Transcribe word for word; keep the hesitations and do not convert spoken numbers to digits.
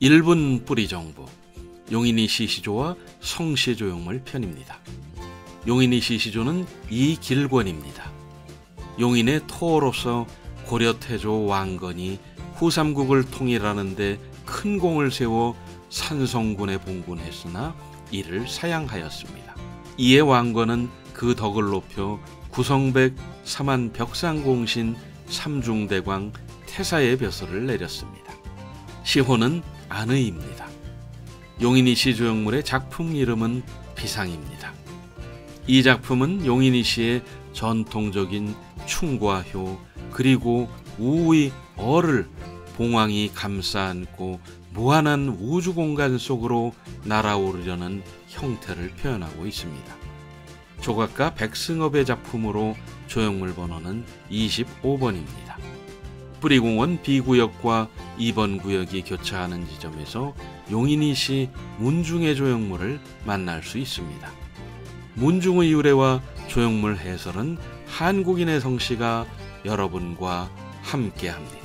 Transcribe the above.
일 분 뿌리 정보, 용인이 시시조와 성시조형물 편입니다. 용인이 시시조는 이길권입니다. 용인의 토로서 고려 태조 왕건이 후삼국을 통일하는 데 큰 공을 세워 산성군에 봉군했으나 이를 사양하였습니다. 이에 왕건은 그 덕을 높여 구성백 삼한 벽상공신 삼중대광 태사의 벼슬을 내렸습니다. 시호는 안의입니다. 용인이 시조형물의 작품 이름은 비상입니다. 이 작품은 용인이 시의 전통적인 충과효 그리고 우의 어를 봉황이 감싸 안고 무한한 우주공간 속으로 날아오르려는 형태를 표현하고 있습니다. 조각가 백승업의 작품으로 조형물 번호는 이십오 번입니다. 뿌리공원 B구역과 이 번 구역이 교차하는 지점에서 용인이 시 문중의 조형물을 만날 수 있습니다. 문중의 유래와 조형물 해설은 한국인의 성씨가 여러분과 함께합니다.